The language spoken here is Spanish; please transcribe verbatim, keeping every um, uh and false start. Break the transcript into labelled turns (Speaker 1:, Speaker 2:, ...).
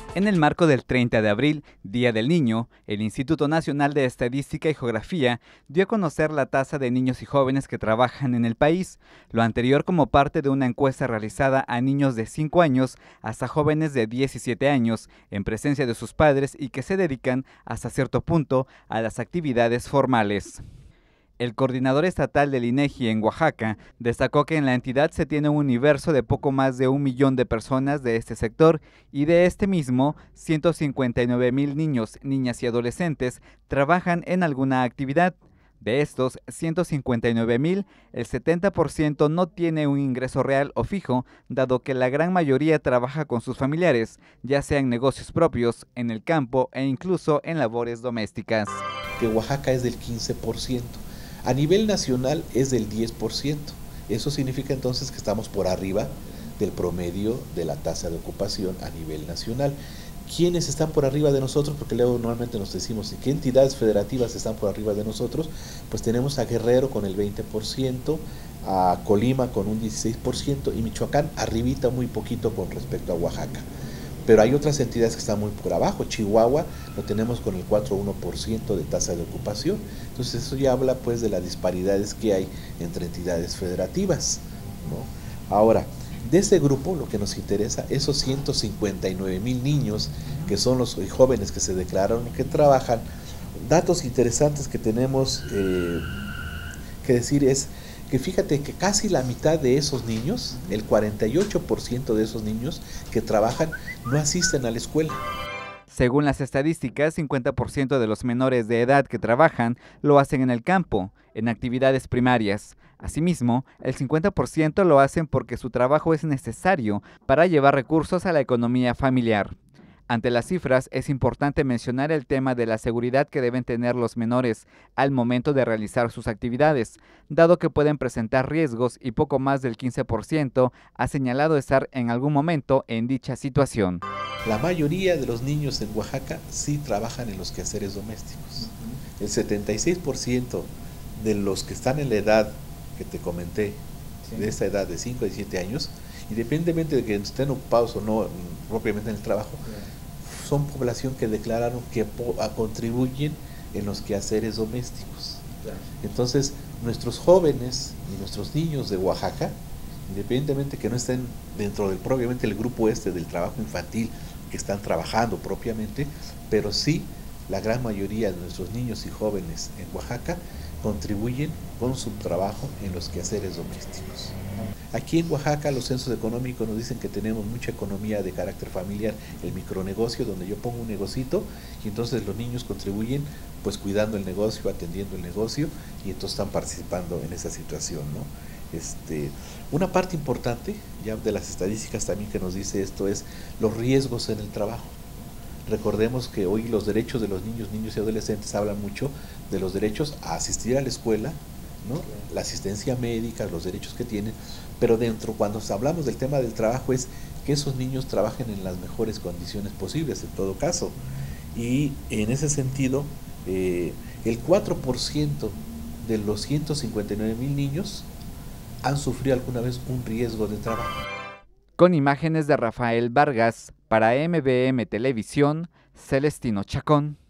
Speaker 1: En el marco del treinta de abril, Día del Niño, el Instituto Nacional de Estadística y Geografía dio a conocer la tasa de niños y jóvenes que trabajan en el país, lo anterior como parte de una encuesta realizada a niños de cinco años hasta jóvenes de diecisiete años, en presencia de sus padres y que se dedican hasta cierto punto a las actividades formales. El coordinador estatal del INEGI en Oaxaca destacó que en la entidad se tiene un universo de poco más de un millón de personas de este sector y de este mismo, ciento cincuenta y nueve mil niños, niñas y adolescentes trabajan en alguna actividad. De estos ciento cincuenta y nueve mil, el setenta por ciento no tiene un ingreso real o fijo, dado que la gran mayoría trabaja con sus familiares, ya sea en negocios propios, en el campo e incluso en labores domésticas.
Speaker 2: Que Oaxaca es del quince por ciento. A nivel nacional es del diez por ciento. Eso significa entonces que estamos por arriba del promedio de la tasa de ocupación a nivel nacional. ¿Quiénes están por arriba de nosotros? Porque luego normalmente nos decimos, ¿qué entidades federativas están por arriba de nosotros? Pues tenemos a Guerrero con el veinte por ciento, a Colima con un dieciséis por ciento y Michoacán arribita muy poquito con respecto a Oaxaca. Pero hay otras entidades que están muy por abajo. Chihuahua lo tenemos con el cuatro punto uno por ciento de tasa de ocupación. Entonces eso ya habla pues de las disparidades que hay entre entidades federativas, ¿no? Ahora, de ese grupo lo que nos interesa, esos ciento cincuenta y nueve mil niños que son los jóvenes que se declararon que trabajan, datos interesantes que tenemos eh, que decir es que fíjate que casi la mitad de esos niños, el cuarenta y ocho por ciento de esos niños que trabajan no asisten a la escuela.
Speaker 1: Según las estadísticas, cincuenta por ciento de los menores de edad que trabajan lo hacen en el campo, en actividades primarias. Asimismo, el cincuenta por ciento lo hacen porque su trabajo es necesario para llevar recursos a la economía familiar. Ante las cifras, es importante mencionar el tema de la seguridad que deben tener los menores al momento de realizar sus actividades, dado que pueden presentar riesgos y poco más del quince por ciento ha señalado estar en algún momento en dicha situación.
Speaker 2: La mayoría de los niños en Oaxaca sí trabajan en los quehaceres domésticos. El setenta y seis por ciento de los que están en la edad que te comenté, sí, de esta edad de cinco a diecisiete años, independientemente de que estén ocupados o no propiamente en el trabajo, sí, son población que declararon que contribuyen en los quehaceres domésticos. Claro. Entonces, nuestros jóvenes y nuestros niños de Oaxaca, independientemente que no estén dentro del propiamente el grupo este del trabajo infantil, que están trabajando propiamente, pero sí la gran mayoría de nuestros niños y jóvenes en Oaxaca contribuyen con su trabajo en los quehaceres domésticos. Aquí en Oaxaca los censos económicos nos dicen que tenemos mucha economía de carácter familiar, el micronegocio, donde yo pongo un negocito y entonces los niños contribuyen pues cuidando el negocio, atendiendo el negocio y entonces están participando en esa situación, ¿no? Este, una parte importante ya de las estadísticas también que nos dice esto es los riesgos en el trabajo. Recordemos que hoy los derechos de los niños, niños y adolescentes hablan mucho de los derechos a asistir a la escuela, ¿no? La asistencia médica, los derechos que tienen, pero dentro, cuando hablamos del tema del trabajo, es que esos niños trabajen en las mejores condiciones posibles, en todo caso. Y en ese sentido, eh, el cuatro por ciento de los ciento cincuenta y nueve mil niños han sufrido alguna vez un riesgo de trabajo.
Speaker 1: Con imágenes de Rafael Vargas, para M B M Televisión, Celestino Chacón.